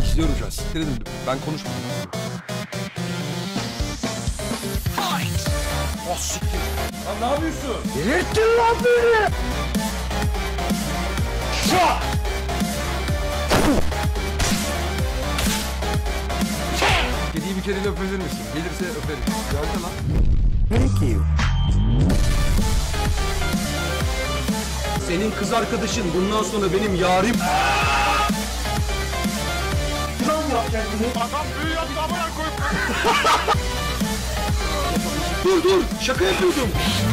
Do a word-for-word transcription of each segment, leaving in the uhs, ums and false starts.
İzliyorum şu an. Siktir edin. Ben konuşmuyorum. Oh siktir. Lan ne yapıyorsun? Delirttin lan beni! Şah! Kediyi bir kere öpebilir misin? Gelirse öperim. Geldi lan. Thank you. Senin kız arkadaşın bundan sonra benim yarim. Lan yap kendini. Adam büyü yaptı amına koyup. Dur dur şaka yapıyordum.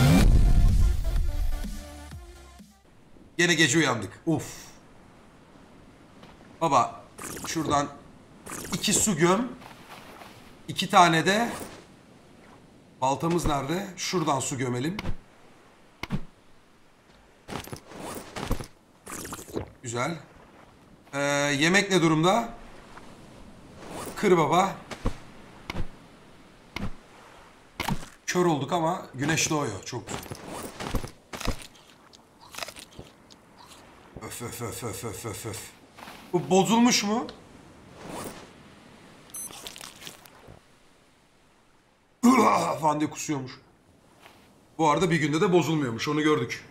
Gene gece uyandık. Uf. Baba şuradan iki su göm. İki tane de baltamız nerede? Şuradan su gömelim. Güzel. Ee, yemek ne durumda? Kır baba. Kör olduk ama güneş doğuyor. Çok güzel. Öf öf öf öf öf öf öf. Bu bozulmuş mu? Uah! Falan diye kusuyormuş. Bu arada bir günde de bozulmuyormuş. Onu gördük.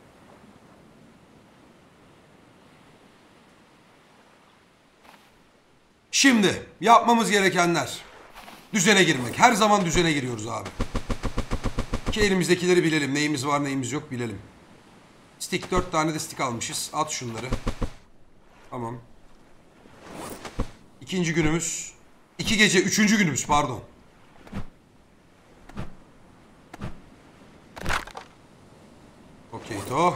Şimdi yapmamız gerekenler. Düzene girmek. Her zaman düzene giriyoruz abi. Ki elimizdekileri bilelim. Neyimiz var neyimiz yok bilelim. Stick dört tane de stick almışız. At şunları. Tamam. İkinci günümüz. İki gece. Üçüncü günümüz pardon. Okey to.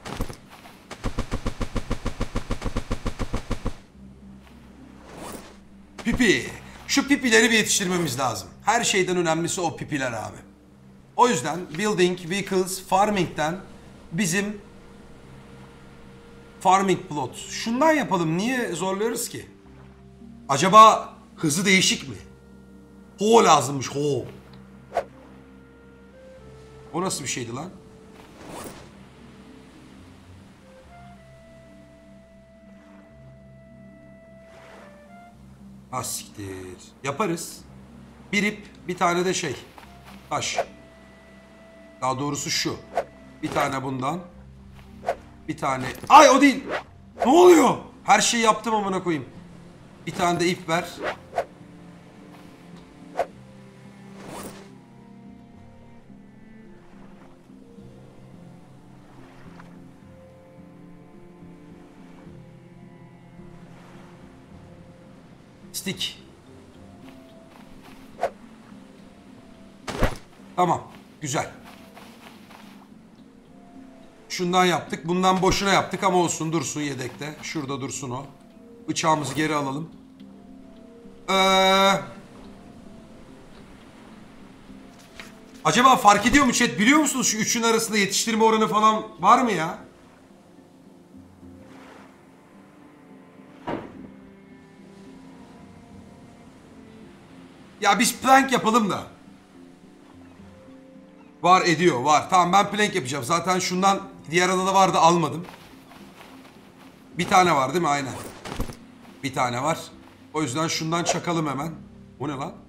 Pipi. Şu pipileri bir yetiştirmemiz lazım. Her şeyden önemlisi o pipiler abi. O yüzden Building Vehicles Farming'den bizim Farming Plot. Şundan yapalım. Niye zorluyoruz ki? Acaba hızı değişik mi? Ho lazımmış. Ho. O nasıl bir şeydi lan? Ha siktir. Yaparız. Bir ip, bir tane de şey. Taş. Daha doğrusu şu. Bir tane bundan. Bir tane... Ay o değil. Ne oluyor? Her şeyi yaptım amına koyayım. Bir tane de ip ver. Stick. Tamam. Güzel. Şundan yaptık. Bundan boşuna yaptık ama olsun dursun yedekte. Şurada dursun o. Bıçağımızı geri alalım. Ee... Acaba fark ediyor mu chat? Biliyor musunuz şu üçün arasında yetiştirme oranı falan var mı ya? Ya biz plank yapalım da. Var ediyor var. Tamam ben plank yapacağım. Zaten şundan diğer adada vardı almadım. Bir tane var değil mi? Aynen. Bir tane var. O yüzden şundan çakalım hemen. O ne lan?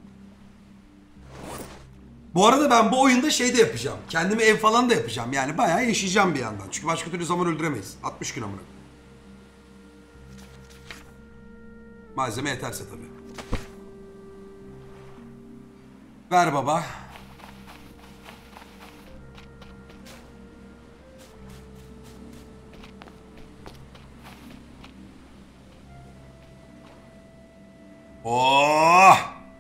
Bu arada ben bu oyunda şey de yapacağım. Kendime ev falan da yapacağım. Yani bayağı yaşayacağım bir yandan. Çünkü başka türlü zaman öldüremeyiz. altmış gün amına. Malzeme yeterse tabii. Ver baba. Oh!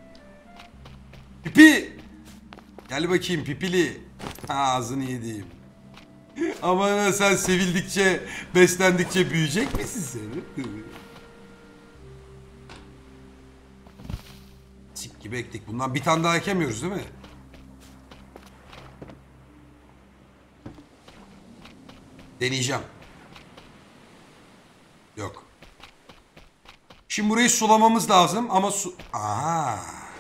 Pipi! Gel bakayım pipili. Ağzını yediğim. Ama sen sevildikçe, beslendikçe büyüyecek misin sen? Sik gibi ektik. Bundan bir tane daha ekemiyoruz değil mi? Deneyeceğim. Yok. Şimdi burayı sulamamız lazım ama su... Aa.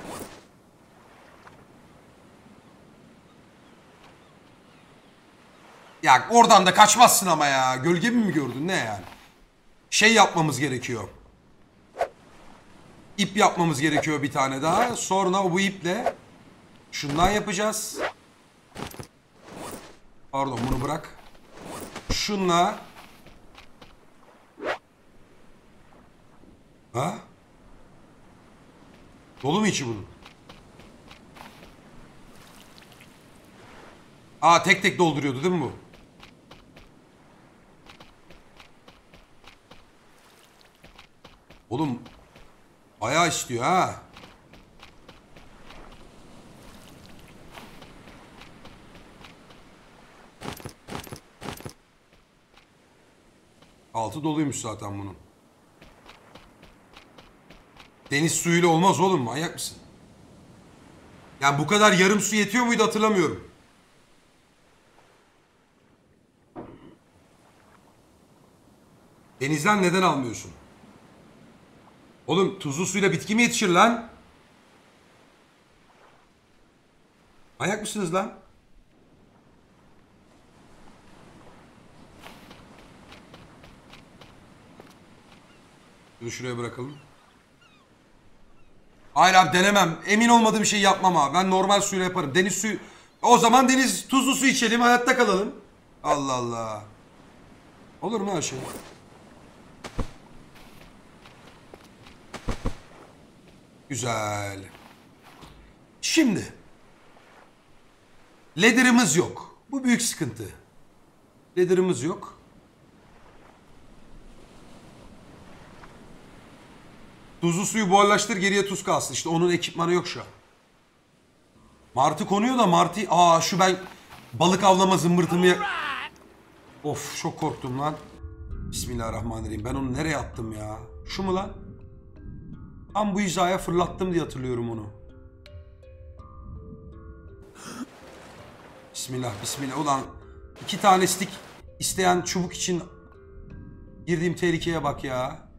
Ya oradan da kaçmazsın ama ya. Gölge mi gördün ne yani? Şey yapmamız gerekiyor. ip yapmamız gerekiyor bir tane daha. Sonra bu iple şundan yapacağız. Pardon, bunu bırak. Şunla. Ha? Dolu mu içi bunun? Aa, tek tek dolduruyordu değil mi bu? Oğlum bayağı istiyor ha. Altı doluymuş zaten bunun. Deniz suyuyla olmaz oğlum, manyak mısın? Yani bu kadar yarım su yetiyor muydu hatırlamıyorum. Denizden neden almıyorsun? Oğlum tuzlu suyla bitki mi yetişir lan? Manyak mısınız lan? Bunu şuraya bırakalım. Hayır abi, denemem. Emin olmadığım şey yapmam abi. Ben normal suyla yaparım. Deniz suyu... O zaman deniz tuzlu su içelim, hayatta kalalım. Allah Allah. Olur mu her şey? Güzel. Şimdi. Leather'ımız yok. Bu büyük sıkıntı. Leather'ımız yok. Tuzlu suyu buharlaştır, geriye tuz kalsın. İşte onun ekipmanı yok şu an. Martı konuyor da martı... Aa şu ben balık avlama zımbırtımı... Ya... Of çok korktum lan. Bismillahirrahmanirrahim. Ben onu nereye attım ya? Şu mu lan? Tam bu hizaya fırlattım diye hatırlıyorum onu. Bismillah, bismillah. Ulan iki tane stick isteyen çubuk için girdiğim tehlikeye bak ya.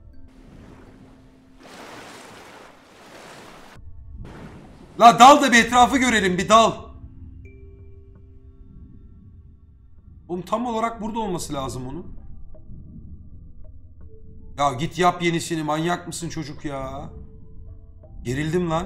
La dal da bir etrafı görelim, bir dal. Oğlum tam olarak burada olması lazım onun. Ya git yap yenisini, manyak mısın çocuk ya? Gerildim lan.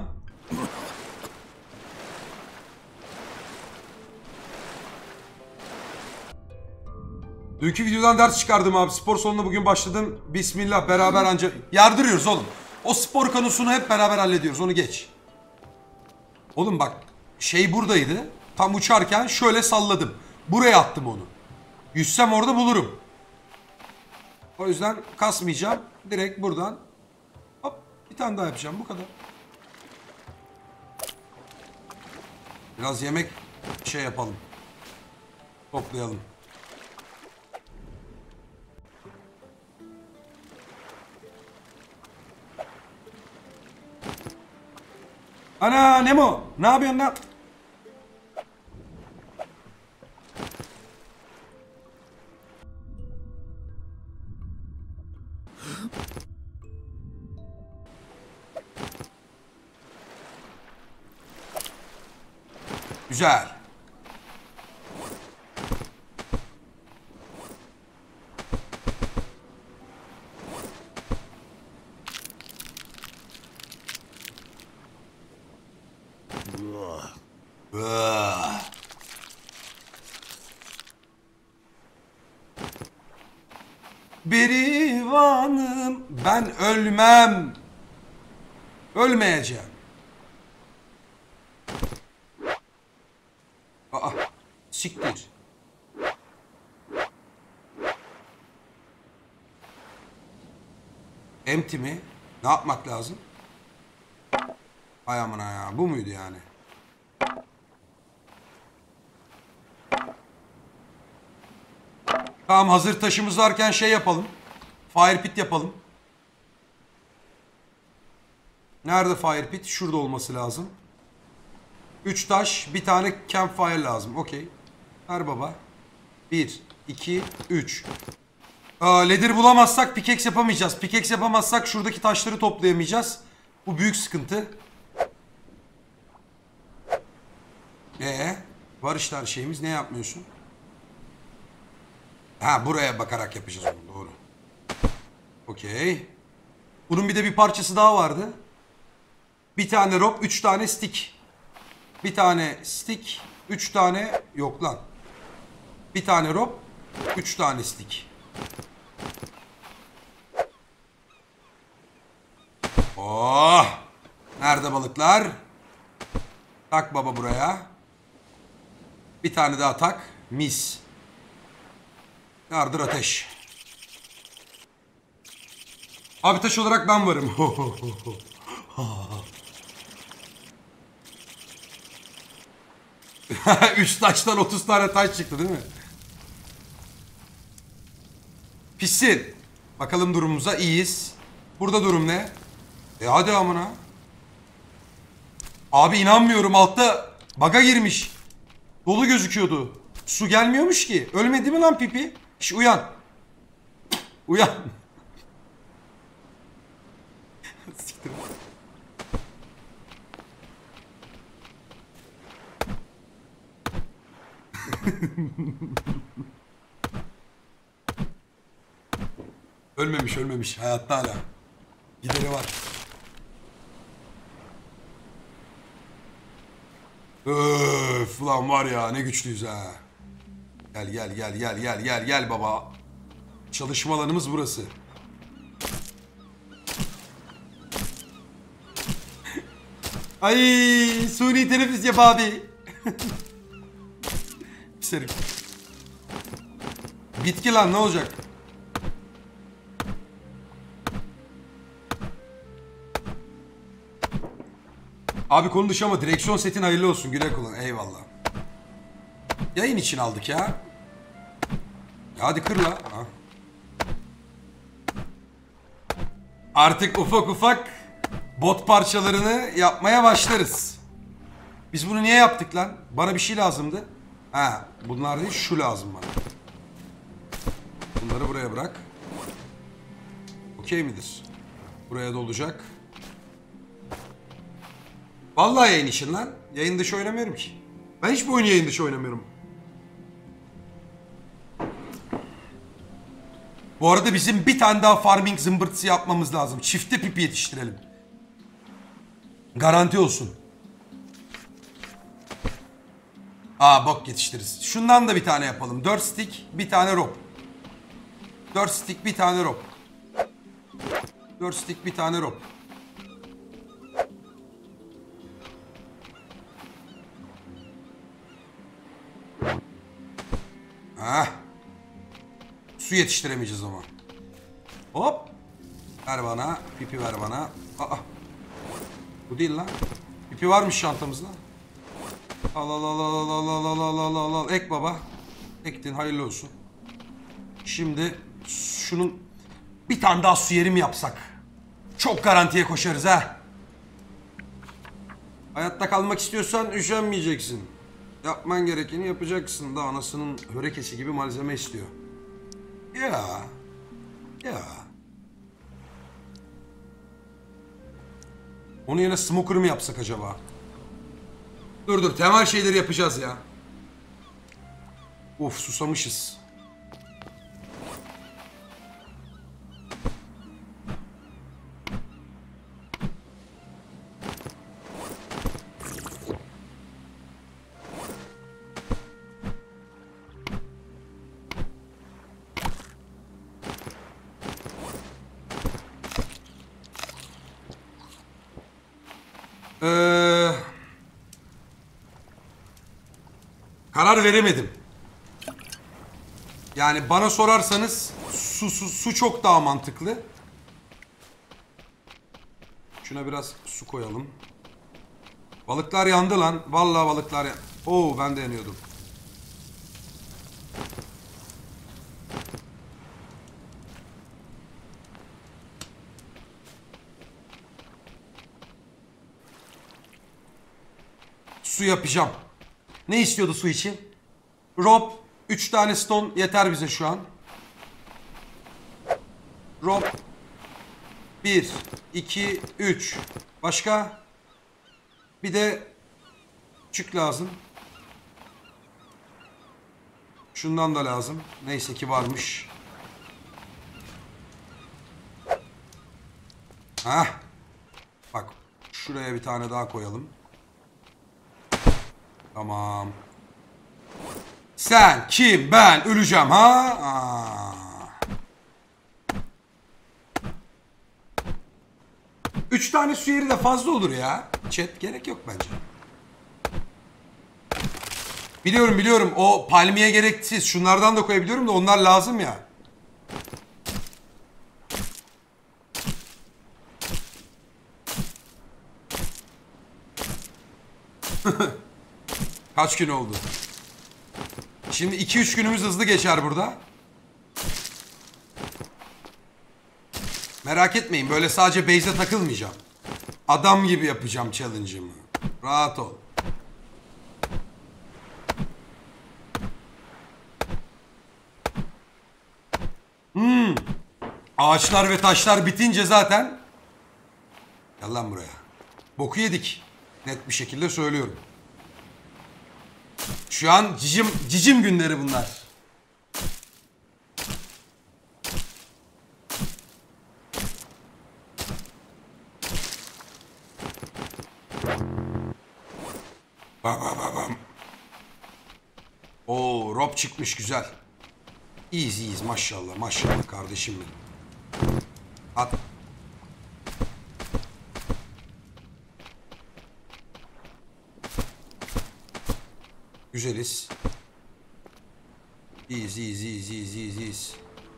Dünkü videodan ders çıkardım abi. Spor salonuna bugün başladım. Bismillah, beraber anca... Yardırıyoruz oğlum. O spor konusunu hep beraber hallediyoruz. Onu geç. Oğlum bak, şey buradaydı. Tam uçarken şöyle salladım. Buraya attım onu. Yüzsem orada bulurum. O yüzden kasmayacağım. Direkt buradan hop bir tane daha yapacağım. Bu kadar. Biraz yemek şey yapalım. Toplayalım. Ana Nemo, ne yapıyorsun lan? Güzel. Ugh. Berivanım, ben ölmem. Ölmeyeceğim. Aa, siktir. Empty mi? Ne yapmak lazım? Ay amına ya, bu muydu yani? Tamam, hazır taşımız varken şey yapalım. Fire pit yapalım. Nerede fire pit? Şurada olması lazım. Üç taş, bir tane campfire lazım. Okey. Ver baba. Bir, iki, üç. Aa, leather bulamazsak pickaxe yapamayacağız. Pickaxe yapamazsak şuradaki taşları toplayamayacağız. Bu büyük sıkıntı. Ee, var işte her şeyimiz. Ne yapmıyorsun? Ha, buraya bakarak yapacağız onu. Doğru. Okey. Bunun bir de bir parçası daha vardı. Bir tane rope, üç tane stick. Bir tane stick, üç tane yok lan. Bir tane rope, üç tane stick. Oh! Nerede balıklar? Tak baba buraya. Bir tane daha tak. Mis. Yardır ateş. Abi taş olarak ben varım. Üç taştan otuz tane taş çıktı değil mi? Pissin. Bakalım durumumuza iyiyiz. Burada durum ne? E hadi amına. Abi inanmıyorum, altta baga girmiş. Dolu gözüküyordu. Su gelmiyormuş ki. Ölmedi mi lan pipi? Şş, uyan. Uyan. Siktir. Ölmemiş ölmemiş. Hayatta hala. Gideri var. Öf ulan var ya, ne güçlüyüz ha. Gel gel gel gel gel gel gel baba. Çalışma alanımız burası. Ay suni teneffüs yap abi. Piserim. Bitki lan, ne olacak? Abi konu dışı ama direksiyon setin hayırlı olsun. Güle kullan. Eyvallah. Yayın için aldık ya. Ya hadi kır la. Ha. Artık ufak ufak bot parçalarını yapmaya başlarız. Biz bunu niye yaptık lan? Bana bir şey lazımdı. Ha, bunlar değil, şu lazım bana. Bunları buraya bırak. Okey midir? Buraya da olacak. Vallahi yayın için lan. Yayın dışı oynamıyorum ki. Ben hiçbir oyunu yayın dışı oynamıyorum. Bu arada bizim bir tane daha farming zımbırtısı yapmamız lazım. Çifte pipi yetiştirelim. Garanti olsun. Aa bok yetiştiririz. Şundan da bir tane yapalım. Dört stick, bir tane rope. Dört stick, bir tane rope. Dört stick, bir tane rope. Hah. Su yetiştiremeyeceğiz ama. Hop. Ver bana. Pipi ver bana. Aa. Bu değil lan. Pipi varmış çantamızda. Al al al al al al al al al al al. Ek baba. Ektin, hayırlı olsun. Şimdi şunun bir tane daha su yeri mi yapsak? Çok garantiye koşarız ha. Hayatta kalmak istiyorsan üşenmeyeceksin. Yapman gerekeni yapacaksın da anasının hörekesi gibi malzeme istiyor. Ya. Ya. Onu yine smoker mı yapsak acaba? Dur dur, temel şeyleri yapacağız ya. Of, susamışız. Ee, karar veremedim. Yani bana sorarsanız su, su, su çok daha mantıklı. Şuna biraz su koyalım. Balıklar yandı lan. Vallahi balıklar yandı. Oo, ben de yanıyordum. Su yapacağım. Ne istiyordu su için? Rope. Üç tane stone yeter bize şu an. Rope. Bir, iki, üç. Başka? Bir de küçük lazım. Şundan da lazım. Neyse ki varmış. Hah. Bak. Şuraya bir tane daha koyalım. Tamam. Sen, kim, ben öleceğim ha? Aa. Üç tane su yeri de fazla olur ya. Chat gerek yok bence. Biliyorum biliyorum o palmiye gereksiz. Şunlardan da koyabiliyorum da onlar lazım ya. Kaç gün oldu? Şimdi iki üç günümüz hızlı geçer burada. Merak etmeyin böyle sadece base'e takılmayacağım. Adam gibi yapacağım challenge'ımı. Rahat ol. Hmm. Ağaçlar ve taşlar bitince zaten... Gel lan buraya. Boku yedik. Net bir şekilde söylüyorum. Şu an cicim, cicim günleri bunlar. Bam bam bam bam. Oo, Rob çıkmış güzel. İyiyiz iyiyiz maşallah maşallah kardeşim benim. At. Güzeliz. İyiyiz iyiyiz iyiyiz iyiyiz iyiyiz iyiyiz.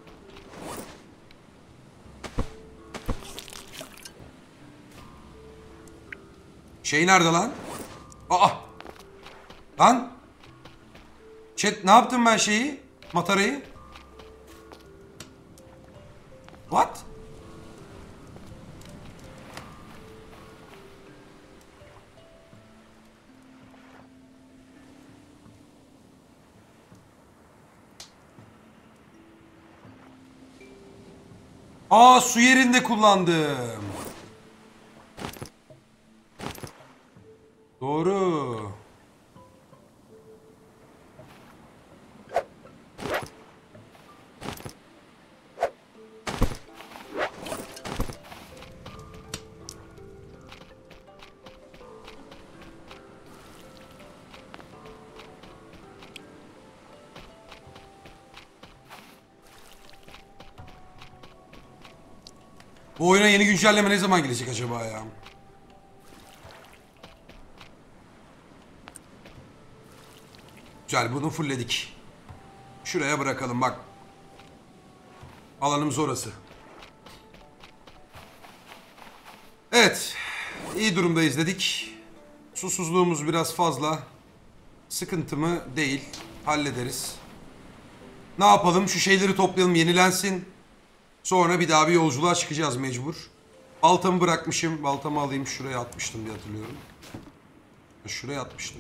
Şey nerede lan? Aa! Lan! Chat ne yaptım ben şeyi? Matarayı? What? Aa su yerinde kullandım. Doğru. Bu oyuna yeni güncelleme ne zaman gelecek acaba ya? Güzel bunu fullledik. Şuraya bırakalım bak. Alanımız orası. Evet. İyi durumdayız dedik. Susuzluğumuz biraz fazla. Sıkıntı mı? Değil. Hallederiz. Ne yapalım? Şu şeyleri toplayalım yenilensin. Sonra bir daha bir yolculuğa çıkacağız mecbur. Baltamı bırakmışım. Baltamı alayım. Şuraya atmıştım diye hatırlıyorum. Şuraya atmıştım.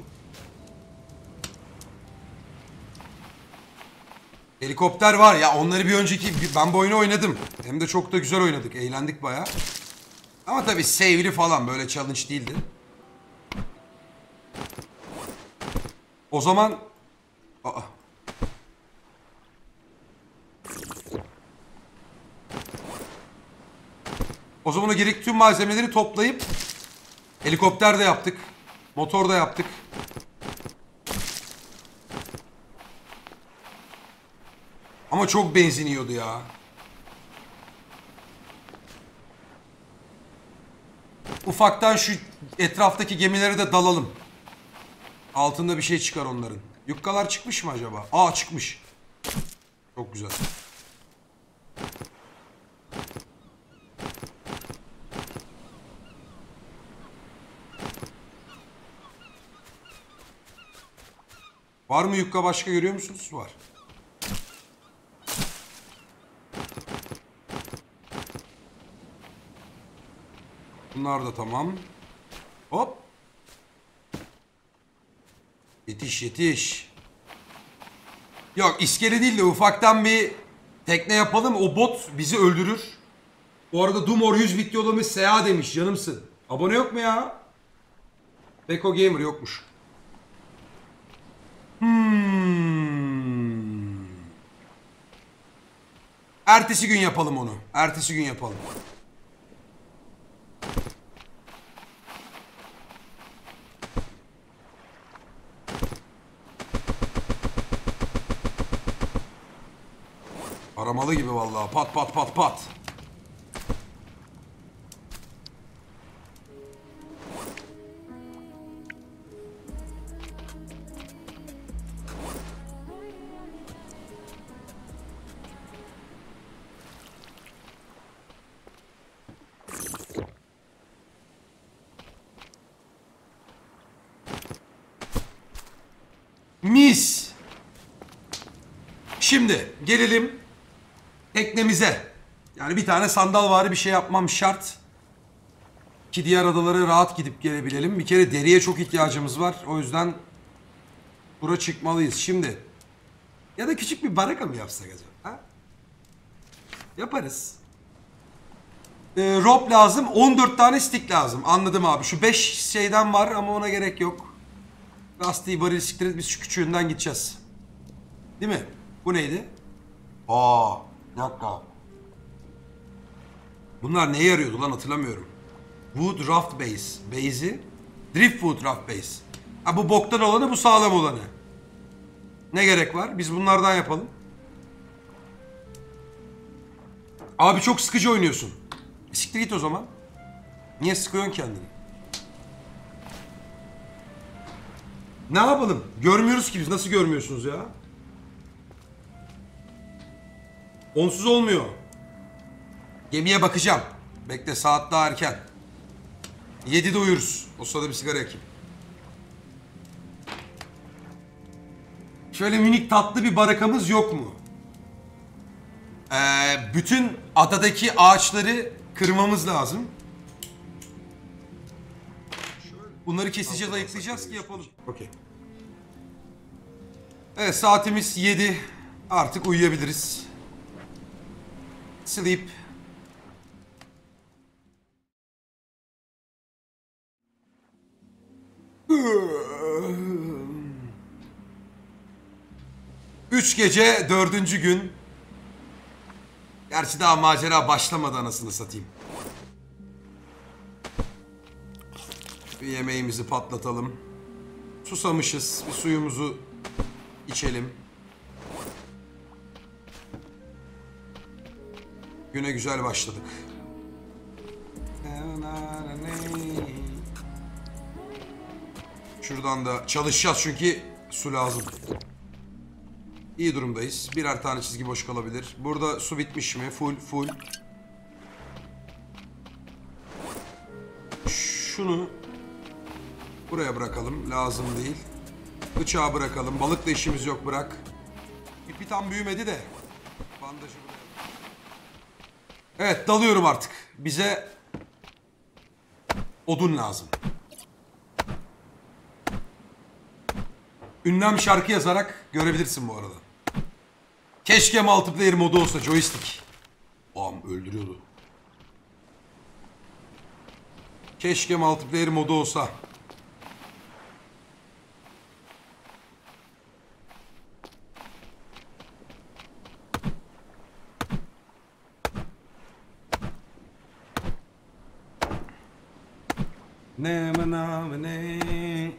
Helikopter var ya onları bir önceki ben bu oyunu oynadım. Hem de çok da güzel oynadık. Eğlendik bayağı. Ama tabii save'li falan böyle challenge değildi. O zaman Aa. O zaman o gerekli tüm malzemeleri toplayıp helikopter de yaptık. Motor da yaptık. Ama çok benzin yiyordu ya. Ufaktan şu etraftaki gemilere de dalalım. Altında bir şey çıkar onların. Yukkalar çıkmış mı acaba? Aa çıkmış. Çok güzel. Var mı yukka başka görüyor musunuz? Var. Bunlar da tamam. Hop. Yetiş yetiş. Yok iskele değil de ufaktan bir tekne yapalım. O bot bizi öldürür. Bu arada Dumor yüz bit yollamış Seha demiş canımsın. Abone yok mu ya? Beko Gamer yokmuş. Hmm. Ertesi gün yapalım onu. Ertesi gün yapalım. Taramalı gibi vallahi. Pat pat pat pat. Mis. Şimdi gelelim teknemize. Yani bir tane sandalvari bir şey yapmam şart. Ki diğer adalara rahat gidip gelebilelim. Bir kere deriye çok ihtiyacımız var. O yüzden bura çıkmalıyız. Şimdi ya da küçük bir baraka mı yapsak acaba? Ha? Yaparız. Ee, rope lazım. on dört tane stick lazım. Anladım abi. Şu beş şeyden var ama ona gerek yok. Lastiği baril siktiririz. Biz şu küçüğünden gideceğiz. Değil mi? Bu neydi? Aa, bir dakika. Bunlar neye yarıyordu lan hatırlamıyorum. Wood Raft Base. Base'i. Driftwood Raft Base. Ha bu boktan olanı, bu sağlam olanı. Ne gerek var? Biz bunlardan yapalım. Abi çok sıkıcı oynuyorsun. Siktir git o zaman. Niye sıkıyorsun kendini? Ne yapalım? Görmüyoruz ki biz. Nasıl görmüyorsunuz ya? Onsuz olmuyor. Gemiye bakacağım. Bekle, saat daha erken. yedide uyuruz. O sırada bir sigara yakayım. Şöyle minik tatlı bir barakamız yok mu? Ee, bütün adadaki ağaçları kırmamız lazım. Bunları keseceğiz, ayıklayacağız ki yapalım. Okey. Evet, saatimiz yedi. Artık uyuyabiliriz. Sleep. Üç gece, dördüncü gün. Gerçi daha macera başlamadı anasını satayım. Bir yemeğimizi patlatalım. Susamışız. Bir suyumuzu içelim. Güne güzel başladık. Şuradan da çalışacağız çünkü su lazım. İyi durumdayız. Birer tane çizgi boş kalabilir. Burada su bitmiş mi? Full, full. Şunu buraya bırakalım. Lazım değil. Bıçağı bırakalım. Balıkla işimiz yok, bırak. İpi tam büyümedi de. Bandajı buraya. Evet, dalıyorum artık. Bize odun lazım. Ünlem şarkı yazarak görebilirsin bu arada. Keşke multiplayer modu olsa, joystick. Bam, öldürüyordu. Keşke multiplayer modu olsa. Ne ne ne.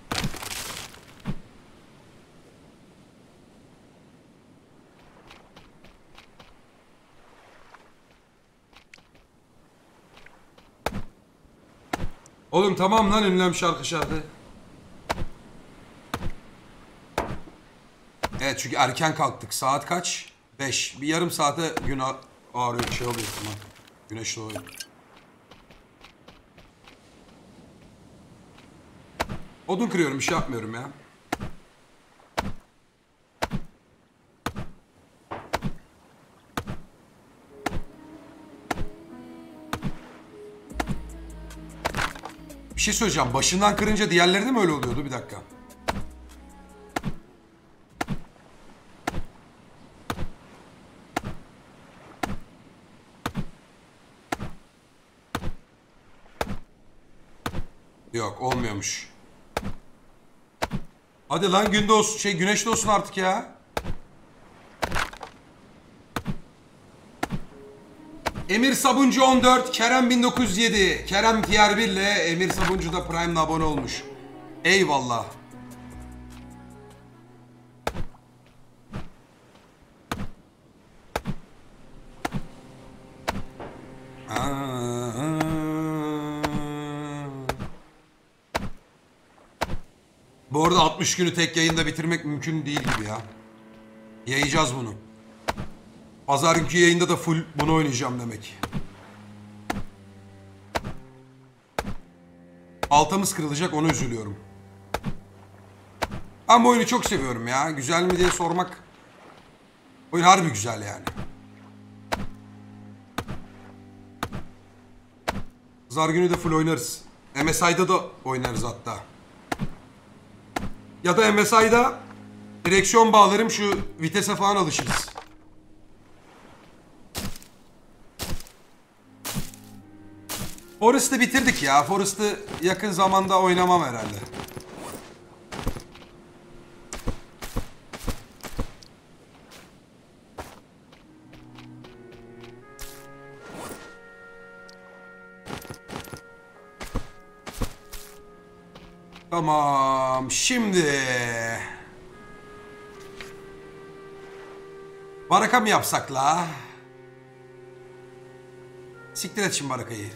Oğlum tamam lan, ünlem şarkı şarkı. Evet, çünkü erken kalktık. Saat kaç? beş. Bir yarım saate gün ağrıyor, şey oluyor tamam. Güneş doğuyor. Odun kırıyorum, bir şey yapmıyorum ya. Bir şey söyleyeceğim. Başından kırınca diğerleri de mi öyle oluyordu? Bir dakika. Yok, olmuyormuş. Hadi lan, gün doğsun, şey güneş doğsun artık ya. Emir Sabuncu on dört, Kerem bin dokuz yüz yedi. Kerem Tier bir ile Emir Sabuncu da Prime'la abone olmuş. Eyvallah. Aa. Bu arada altmış günü tek yayında bitirmek mümkün değil gibi ya. Yayacağız bunu. Pazar günkü yayında da full bunu oynayacağım demek. Altamız kırılacak, ona üzülüyorum. Ama oyunu çok seviyorum ya. Güzel mi diye sormak. Oyun harbi güzel yani. Pazar günü de full oynarız. M S I'da da oynarız hatta. Ya da M S I'da direksiyon bağlarım, şu vitese falan alışırız. Forest'ı bitirdik ya. Forest'ı yakın zamanda oynamam herhalde. Tamam. Şimdi baraka mı yapsak la? Siktir et şimdi barakayı.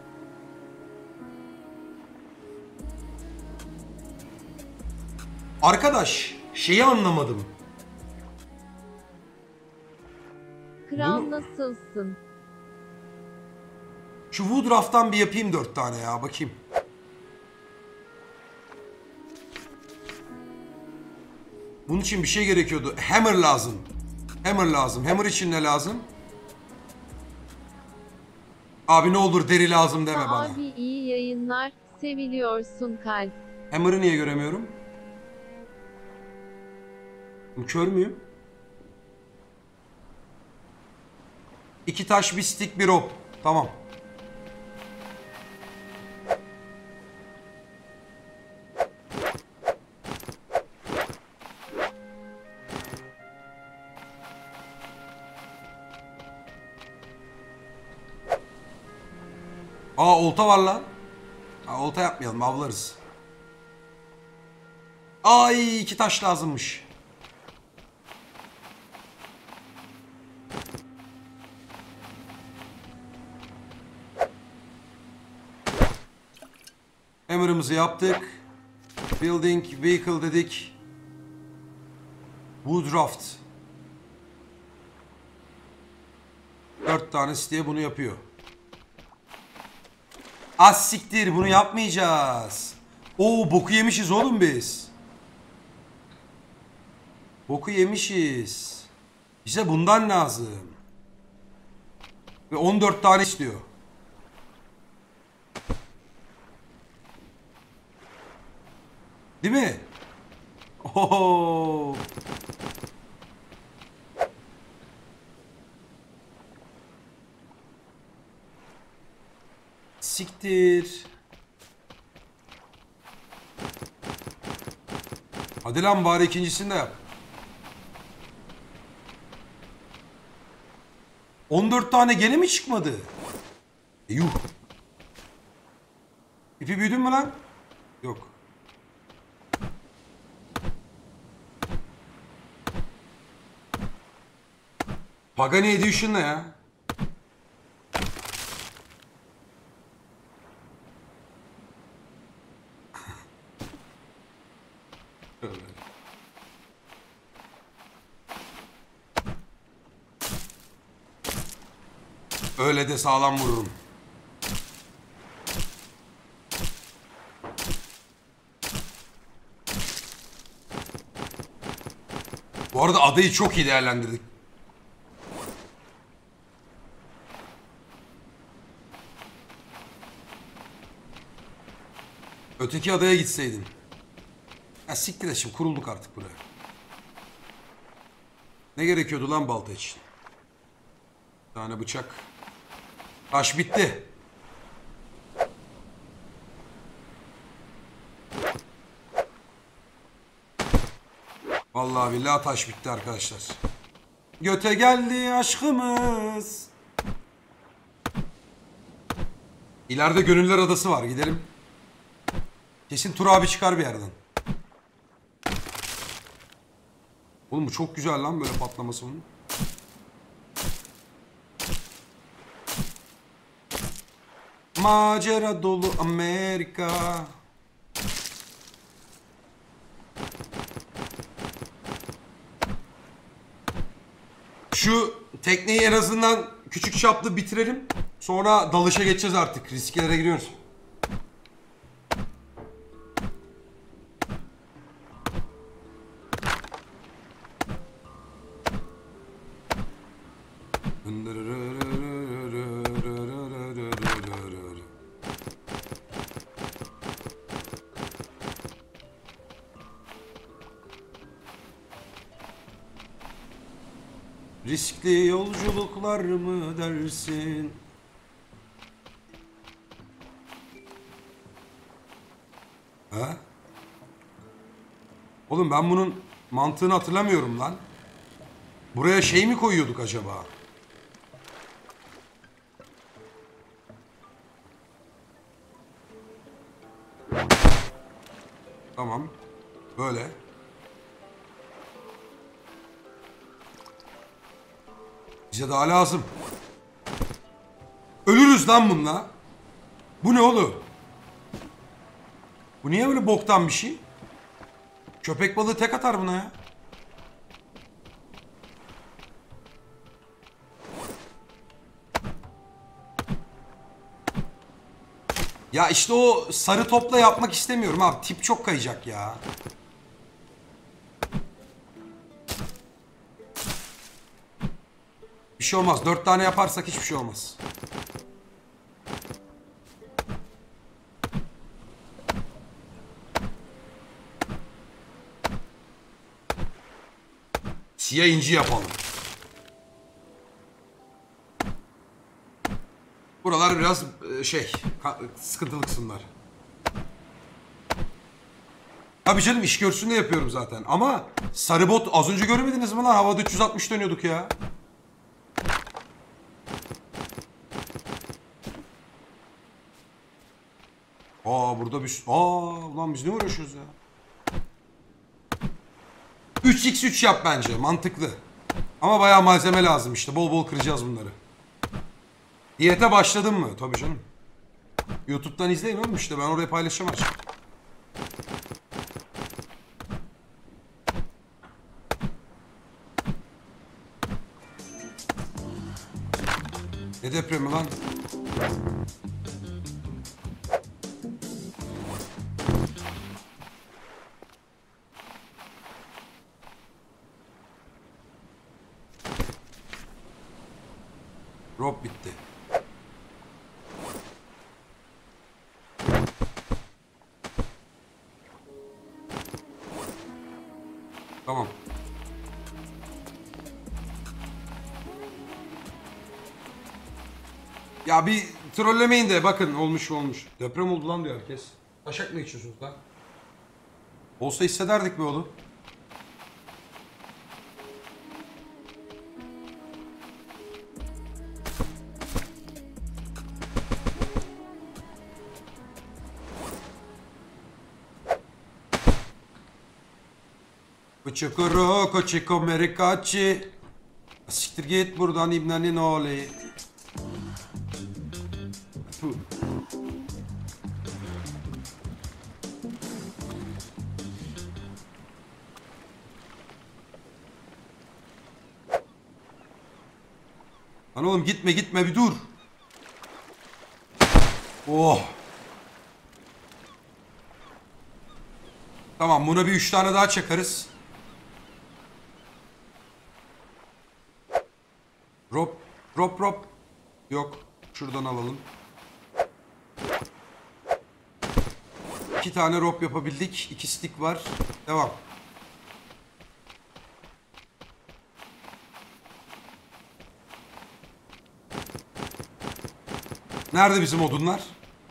Arkadaş, şeyi anlamadım. Kral Bu- nasılsın? Şu Woodruff'tan bir yapayım dört tane ya, bakayım. Bunun için bir şey gerekiyordu. Hammer lazım. Hammer lazım. Hammer için ne lazım? Abi ne olur deri lazım deme Ha, bana. abi iyi yayınlar, seviliyorsun kalp. Hammer'ı niye göremiyorum? Kör müyüm? İki taş, bir stick, bir hop. Tamam. Aa, olta var lan. Ha, olta yapmayalım, avlarız. Ay, iki taş lazımmış. Hammer'ımızı yaptık. Building vehicle dedik. Woodruff. Dört tanesi diye bunu yapıyor. Az siktir, bunu yapmayacağız. Oo, boku yemişiz oğlum biz. Boku yemişiz. Bize bundan lazım. Ve on dört tane istiyor. Değil mi? Oho. Siktir. Hadi lan, bari ikincisini de yap. on dört tane gene mi çıkmadı? E, yuh. İpi büyüdün mü lan? Yok. Pagani Edition ne ya? Öyle de sağlam vururum. Bu arada adayı çok iyi değerlendirdik. Öteki adaya gitseydin. Ya siktir et şimdi, kurulduk artık buraya. Ne gerekiyordu lan balta için? Bir tane bıçak. Taş bitti. Vallahi billahi taş bitti arkadaşlar. Göte geldi aşkımız. İleride Gönüller Adası var, gidelim. Kesin Tur abi çıkar bir yerden. Oğlum bu çok güzel lan, böyle patlaması bunun. Macera dolu Amerika. Şu tekneyi en azından küçük çaplı bitirelim. Sonra dalışa geçeceğiz artık. Risklere giriyoruz. Riskli yolculuklar mı dersin? Ha? Oğlum ben bunun mantığını hatırlamıyorum lan. Buraya şey mi koyuyorduk acaba? Tamam. Böyle. Bize daha lazım. Ölürüz lan bununla. Bu ne oğlum? Bu niye böyle boktan bir şey? Köpek balığı tek atar buna ya. Ya işte o sarı topla yapmak istemiyorum abi. Tip çok kayacak ya. Bir şey olmaz. Dört tane yaparsak hiçbir şey olmaz. Siyah inci yapalım. Buralar biraz şey, sıkıntılı kısımlar. Tabii canım iş görsün de yapıyorum zaten. Ama sarı bot az önce görmediniz mi lan? Havada üç yüz altmış dönüyorduk ya. Aa burada bir... Aa lan biz ne uğraşıyoruz ya? üç kere üç yap bence. Mantıklı. Ama bayağı malzeme lazım işte. Bol bol kıracağız bunları. Diyete başladın mı? Tabii canım. YouTube'dan izleyin oğlum işte. Ben oraya paylaşacağım açık. Ne depremi lan? Rob bitti. Tamam. Ya bir trollemeyin de bakın olmuş olmuş. Deprem oldu lan diyor herkes. Taşak mı içiyorsunuz lan? Olsa hissederdik be oğlum. Kuçukuru kuçuku merikaçi. Siktir git buradan İbnenin oğlu. Lan oğlum gitme gitme bir dur. Oh. Tamam buna bir üç tane daha çakarız. Rob, rob, rob. Yok. Şuradan alalım. İki tane rob yapabildik. İki stick var. Devam. Nerede bizim odunlar?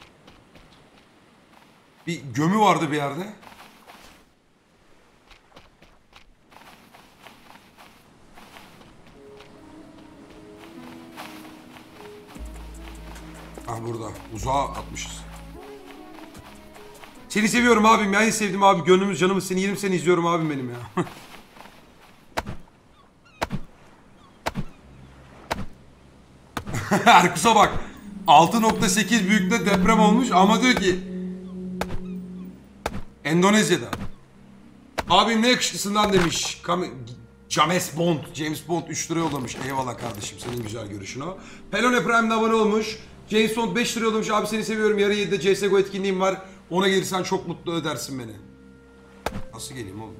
Bir gömü vardı bir yerde. Ah burada. Uzağa atmışız. Seni seviyorum abim ya. En sevdiğim abi. Gönlümüz canımız seni yerim seni izliyorum abim benim ya. Erkus'a bak. altı nokta sekiz büyüklüğünde deprem olmuş ama diyor ki Endonezya'da. Abim ne yakışıklısından demiş. Kam- James Bond. James Bond üç lira yollamış. Eyvallah kardeşim, senin güzel görüşün o. Pelone Prime'de abone olmuş. James Bond beş lira yollamış. Abi seni seviyorum. Yarın yedide C S G O etkinliğim var. Ona gelirsen çok mutlu edersin beni. Nasıl geleyim oğlum?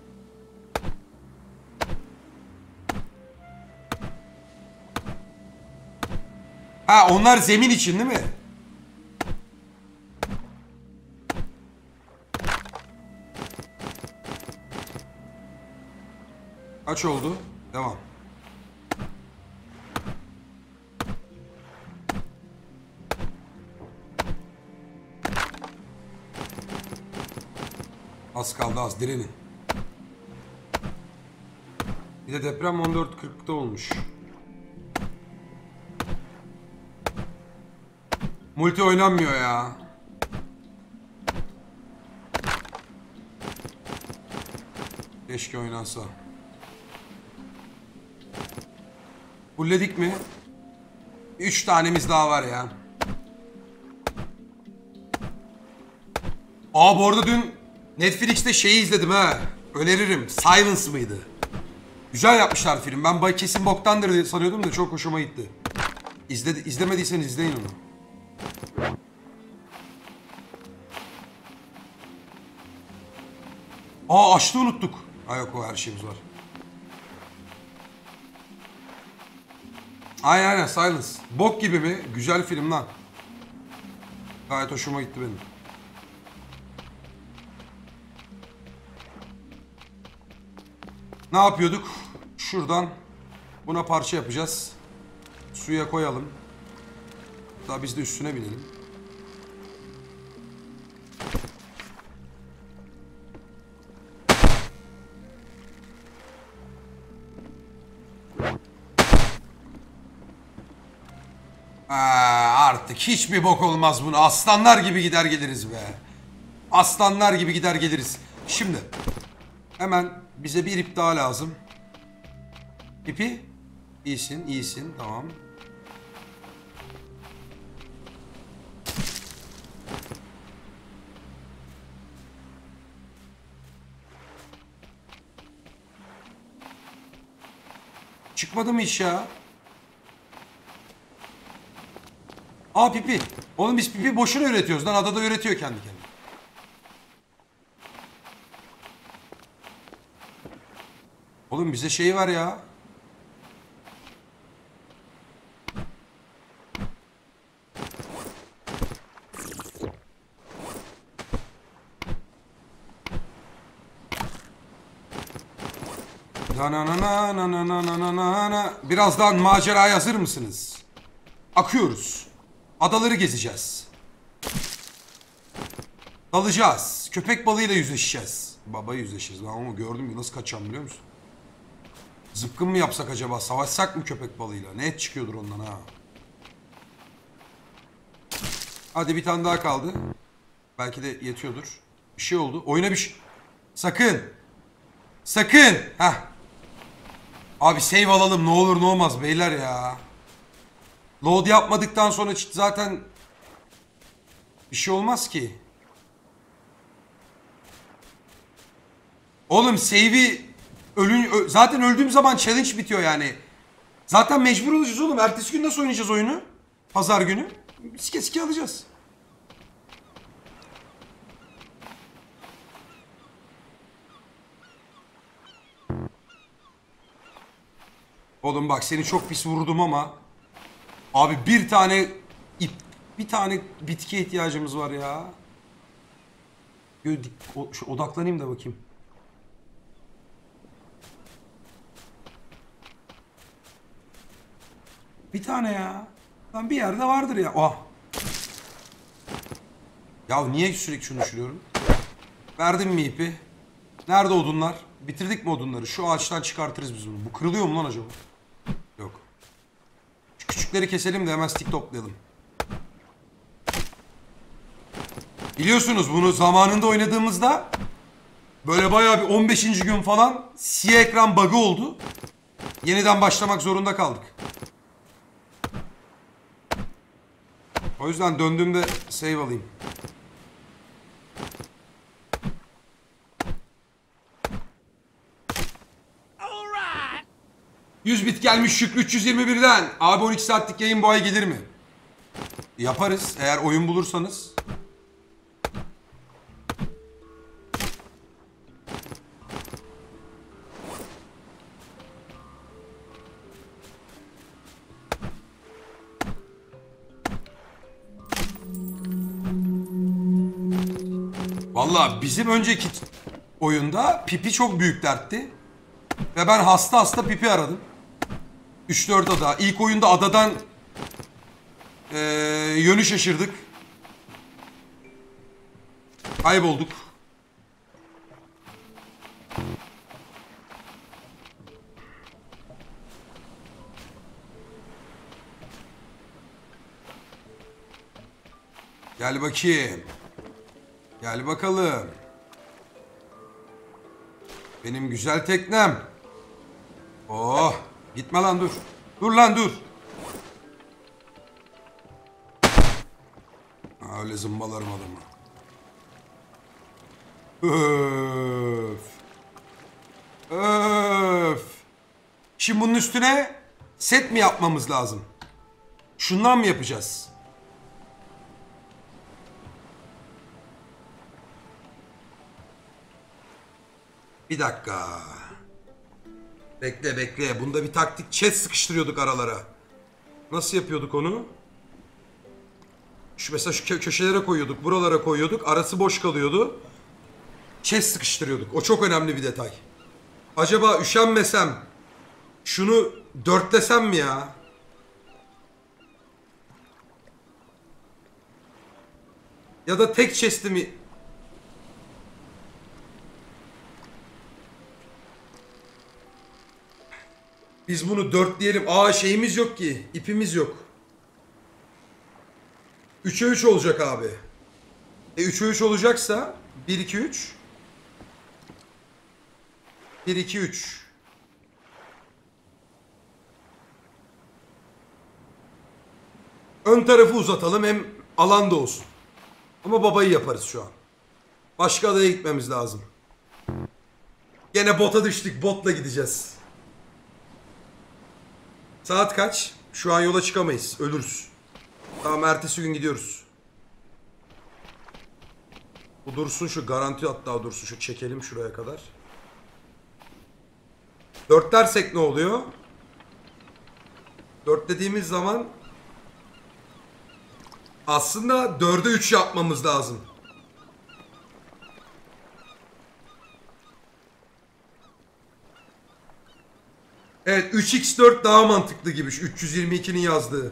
Ha, onlar zemin için değil mi? Kaç oldu? Devam. Az kaldı, az direnin. Bir de deprem on dört kırkta olmuş. Multi oynanmıyor ya. Keşke oynansa. Fulledik mi? Üç tanemiz daha var ya. Aa, bu arada dün Netflix'te şeyi izledim ha. Öneririm. Silence mıydı? Güzel yapmışlar film. Ben bay kesin boktandır diye sanıyordum da çok hoşuma gitti. İzledi, izlemediyseniz izleyin onu. Aa, açtı unuttuk. Ha yok, o her şeyimiz var. Aynen aynen, Silence. Bok gibi mi? Güzel film lan. Gayet hoşuma gitti benim. Ne yapıyorduk? Şuradan buna parça yapacağız. Suya koyalım. Daha biz de üstüne binelim. Aa, artık hiçbir bok olmaz bunu. Aslanlar gibi gider geliriz be. Aslanlar gibi gider geliriz. Şimdi hemen bize bir ip daha lazım. İpi? İyisin, iyisin. Tamam. Çıkmadı mı iş ya? Aa, pipi. Oğlum biz pipi boşuna üretiyoruz lan. Adada üretiyor kendi kendine. Oğlum bize şey var ya. Na na na na na na na na na na. Birazdan maceraya hazır mısınız? Akıyoruz. Adaları gezeceğiz. Dalacağız. Köpek balığıyla yüzleşeceğiz. Baba yüzleşeceğiz. Ben onu gördüm ya, nasıl kaçacağım biliyor musun? Zıpkın mı yapsak acaba? Savaşsak mı köpek balığıyla? Ne et çıkıyordur ondan ha? Hadi bir tane daha kaldı. Belki de yetiyordur. Bir şey oldu. Oyuna bir şey... Sakın. Sakın. Heh. Abi save alalım ne olur ne olmaz beyler ya. Load yapmadıktan sonra zaten bir şey olmaz ki. Oğlum save'i ölün ö- zaten öldüğüm zaman challenge bitiyor yani. Zaten mecbur olacağız oğlum. Ertesi gün nasıl oynayacağız oyunu? Pazar günü. Sike sike alacağız. Oğlum bak seni çok pis vurdum ama abi bir tane ip, bir tane bitkiye ihtiyacımız var ya. O, şu odaklanayım da bakayım. Bir tane ya. Lan bir yerde vardır ya. Oh. Ya niye sürekli şunu düşürüyorum? Verdim mi ipi? Nerede odunlar? Bitirdik mi odunları? Şu ağaçtan çıkartırız biz bunu. Bu kırılıyor mu lan acaba? Yok. Şu küçükleri keselim de hemen stick toplayalım. Biliyorsunuz bunu zamanında oynadığımızda böyle bayağı bir on beşinci gün falan siyah ekran bug'ı oldu. Yeniden başlamak zorunda kaldık. O yüzden döndüğümde save alayım. yüz bit gelmiş Şükrü üç yüz yirmi birden. Abi on iki saatlik yayın bu ay gelir mi? Yaparız eğer oyun bulursanız. Valla bizim önceki oyunda pipi çok büyük dertti. Ve ben hasta hasta pipi aradım. üç dört ada. İlk oyunda adadan ee, yönü şaşırdık. Kaybolduk. Gel bakayım. Gel bakalım. Benim güzel teknem. Oh, gitme lan dur. Dur lan dur. Ha, öyle zımbalarım adamı. Öf. Öf. Şimdi bunun üstüne set mi yapmamız lazım? Şundan mı yapacağız? Bir dakika. Bekle bekle. Bunda bir taktik chat sıkıştırıyorduk aralara. Nasıl yapıyorduk onu? Şu mesela şu kö köşelere koyuyorduk. Buralara koyuyorduk. Arası boş kalıyordu. Chat sıkıştırıyorduk. O çok önemli bir detay. Acaba üşenmesem şunu dörtlesem mi ya? Ya da tek chest'i mi? Biz bunu dörtleyelim. Aa şeyimiz yok ki. İpimiz yok. üçe üç olacak abi. E üçe üç olacaksa bir iki üç. bir iki üç. Ön tarafı uzatalım hem alan da olsun. Ama babayı yaparız şu an. Başka adaya gitmemiz lazım. Gene bota düştük. Botla gideceğiz. Saat kaç? Şu an yola çıkamayız. Ölürüz. Tamam ertesi gün gidiyoruz. Bu dursun şu garanti hatta dursun. Şu çekelim şuraya kadar. Dört dersek ne oluyor? Dört dediğimiz zaman aslında dörde üç yapmamız lazım. Evet üç kere dört daha mantıklı gibi. Şu üç yüz yirmi ikinin yazdığı.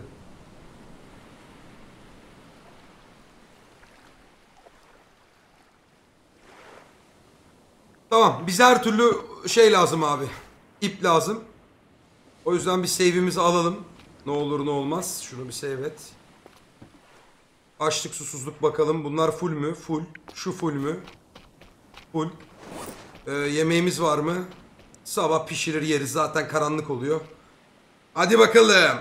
Tamam bize her türlü şey lazım abi. İp lazım. O yüzden bir save'imizi alalım. Ne olur ne olmaz. Şunu bir save et. Açlık susuzluk bakalım. Bunlar full mü? Full. Şu full mü? Full. Ee, yemeğimiz var mı? Sabah pişirir yeriz. Zaten karanlık oluyor. Hadi bakalım.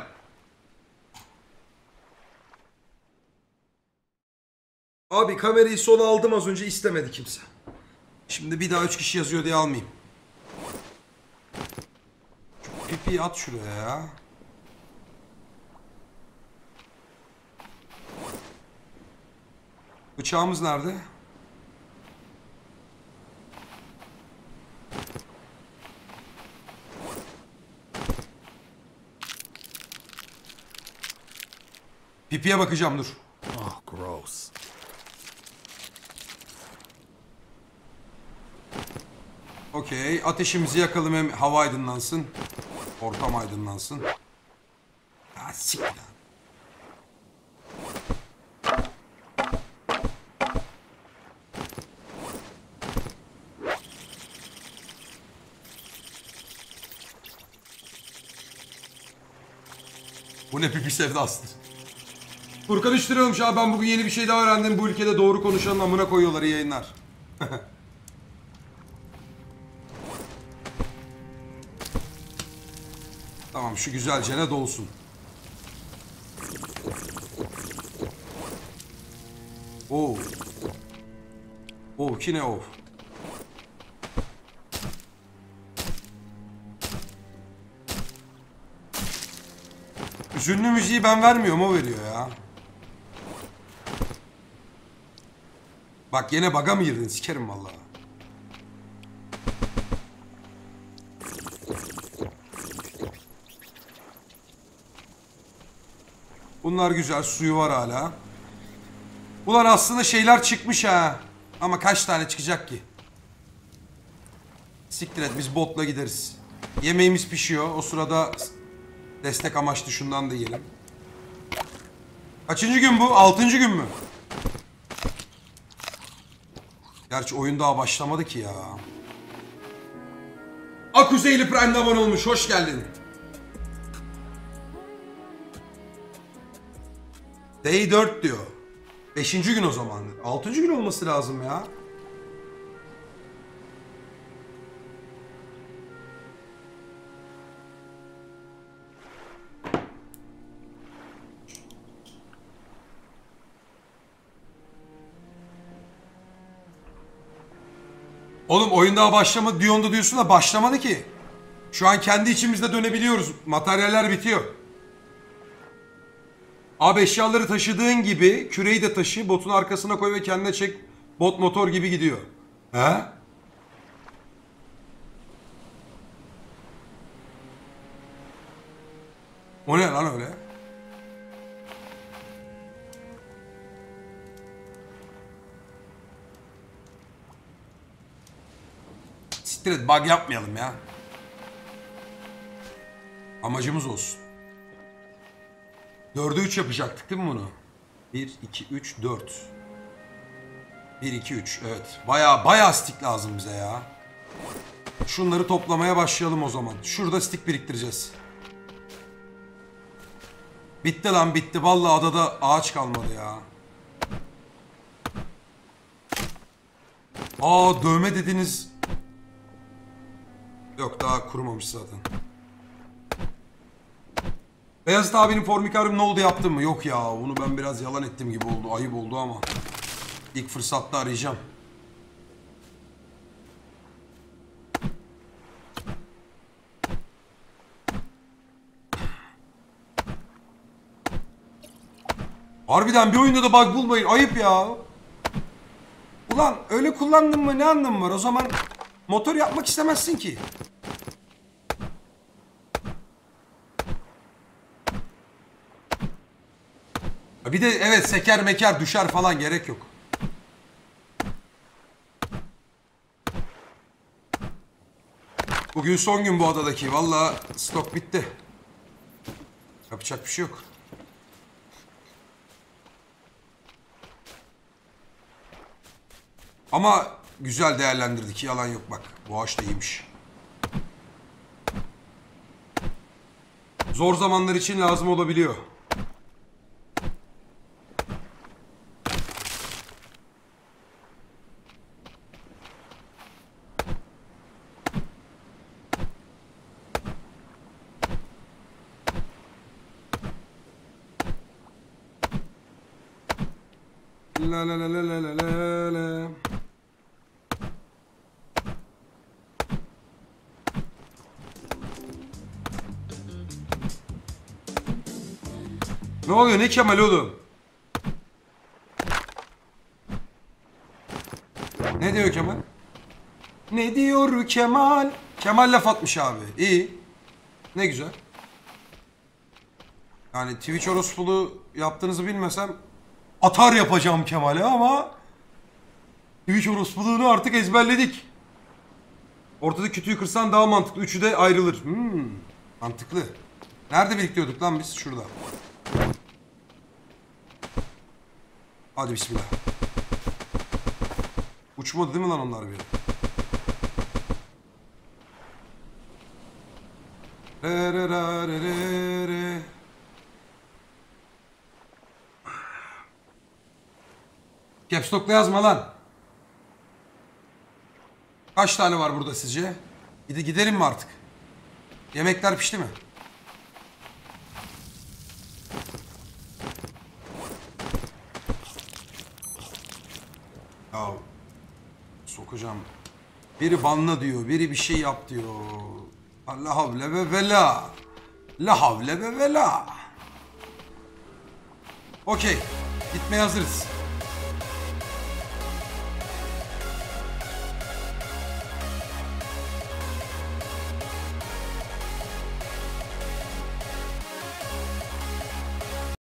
Abi kamerayı sola aldım az önce istemedi kimse. Şimdi bir daha üç kişi yazıyor diye almayayım. Şu pipiyi at şuraya ya. Bıçağımız nerede? Pipiye bakacağım dur. Oh, gross. Okey. Ateşimizi yakalım hem hava aydınlansın. Ortam aydınlansın. Ya siktir lan. Bu ne pipi sevdasıdır. Furkan üstürüyormuş abi ben bugün yeni bir şey daha öğrendim. Bu ülkede doğru konuşanın amına koyuyorlar iyi yayınlar. Tamam şu güzelce ne dolsun. Oo. Oo ki ne o? Üzünlü müziği ben vermiyorum, o veriyor ya. Bak yine bug'a mı girdin? Sikerim vallahi. Bunlar güzel, suyu var hala. Ulan aslında şeyler çıkmış ha. Ama kaç tane çıkacak ki? Siktir et, biz botla gideriz. Yemeğimiz pişiyor. O sırada destek amaçlı şundan da yiyelim. Kaçıncı gün bu? Altıncı gün mü? Gerçi oyun daha başlamadı ki ya. Akuzeyli Prime abone olmuş. Hoş geldin. Day dört diyor. Beşinci gün o zaman. Altıncı gün olması lazım ya. Oğlum oyun daha başlamadı diyorsun da diyorsun da başlamadı ki. Şu an kendi içimizde dönebiliyoruz. Materyaller bitiyor. Abi eşyaları taşıdığın gibi küreyi de taşı, botun arkasına koy ve kendine çek. Bot motor gibi gidiyor. He? O ne lan öyle? Siktir et, bug yapmayalım ya. Amacımız olsun. Dörde üç yapacaktık değil mi bunu? Bir, iki, üç, dört. Bir, iki, üç. Evet. Baya baya stick lazım bize ya. Şunları toplamaya başlayalım o zaman. Şurada stick biriktireceğiz. Bitti lan bitti. Vallahi adada ağaç kalmadı ya. Aa dövme dediniz. Yok daha kurumamış zaten. Beyazıt abinin formikaryum ne oldu yaptın mı? Yok ya onu ben biraz yalan ettim gibi oldu. Ayıp oldu ama. İlk fırsatta arayacağım. Harbiden bir oyunda da bug bulmayın. Ayıp ya. Ulan öyle kullandın mı ne anlamı var? O zaman motor yapmak istemezsin ki. Bir de evet seker meker düşer falan gerek yok. Bugün son gün bu adadaki. Vallahi stok bitti. Yapacak bir şey yok. Ama güzel değerlendirdik. Yalan yok bak. Bu ağaç da iyiymiş. Zor zamanlar için lazım olabiliyor. La la la la la la la la. Ne oluyor? Ne Kemal oğlum? Ne diyor Kemal? Ne diyor Kemal? Kemal laf atmış abi. İyi. Ne güzel. Yani Twitch orospulu yaptığınızı bilmesem atar yapacağım Kemal'e ama Twitch orospuluğunu artık ezberledik. Ortada kütüğü kırsan daha mantıklı. Üçü de ayrılır. Hmm, mantıklı. Nerede biriktiyorduk lan biz? Şurada. Hadi bismillah. Uçmadı değil mi lan onlar bir? Re re ra re re re. Caps Lock'la yazma lan. Kaç tane var burada sizce? Gide gidelim mi artık? Yemekler pişti mi? hocam. Biri banla diyor, biri bir şey yap diyor. La havle ve vela. La havle ve vela. Okey. Gitmeye hazırız.